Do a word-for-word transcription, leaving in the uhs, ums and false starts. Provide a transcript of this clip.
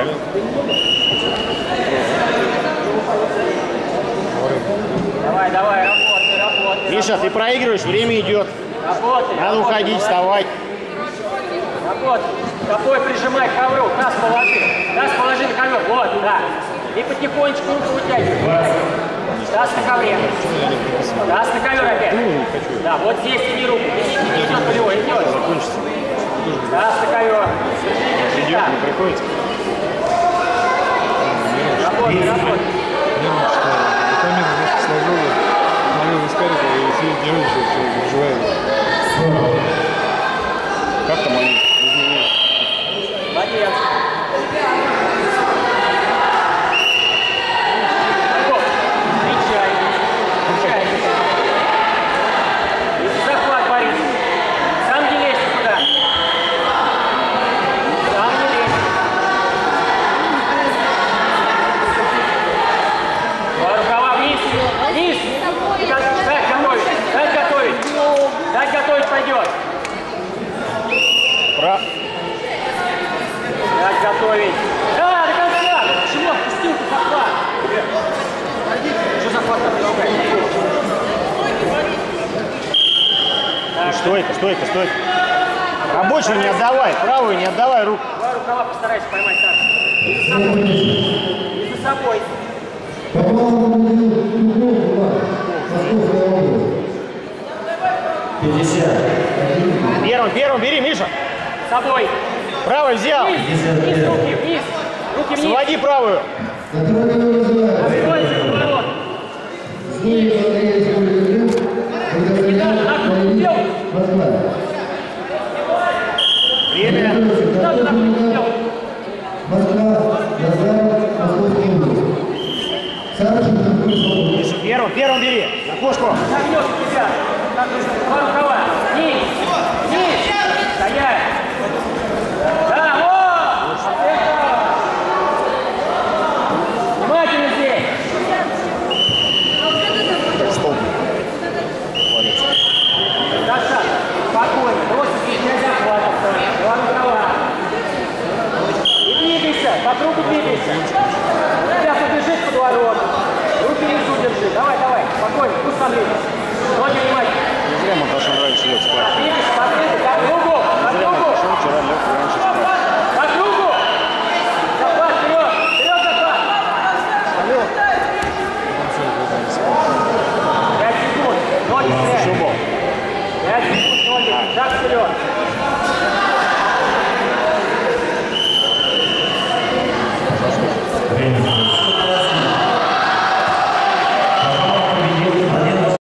Так. Давай, давай, работай, работай. Миша, ты проигрываешь, время идет. Работай. Надо работай, уходить, молодец. вставать. Работай. Тобой прижимай к ковру. Таз положи. Таз положи на ковер. Вот, да. И потихонечку руку вытягивай. Таз на ковре. Таз на ковер опять. Да, вот здесь тяни руку. Идет болевой, идет. Закончится. Таз на ковер. Держи, держи. Идет, не приходится. Работай, работай. Витамин немножко сложил, налил из карика и сидит не вышел, все выживает. Как там они? Молодец. Встречай. Встречай. Захват, Борис. Сам не лезь никуда. Сам не лезь. Рукава вниз. Вниз. Дать готовить. Дать готовить. Дать готовить пойдет. Про... Дать готовить. Да, до конца. Почему отпустил ты захват? Что захват там другая? Стойка, стойка, стойка. Рабочую не отдавай, правую не отдавай руку. Два рукава постарайся поймать так. И за собой. И за собой. пятьдесят. Первым, первым бери, Миша. С собой. Правый взял. Вниз, вниз, руки, вниз. Руки вниз. Своди правую. Откройся, поворот. Вниз. Не надо, на круг делай. Время. Не надо, на круг делай. Миша, первым, первым бери. На кошку. Нагнет тебя. Два рукава. Вниз. Вниз. Стоять. Да, вот. Вот это. Внимательно здесь. Стоп. Валится. Даша, спокойно. Бросить здесь нельзя хватать. Два рукава. И двигайся. По кругу двигайся. Сейчас убежит под ворот. Руки внизу держи. Давай, давай. Спокойно. Пусть сам лезет. Ноги внимательно. Не зря мы должны раньше лечь спать. Двигайся, смотрите. По кругу. По Не зря мы кругу. пошел вчера лег раньше спать. По кругу. Захват вперед. Вперед, захват. Пять секунд. Ноги вперед. Шубов. Пять секунд. Ноги. Шаг вперед.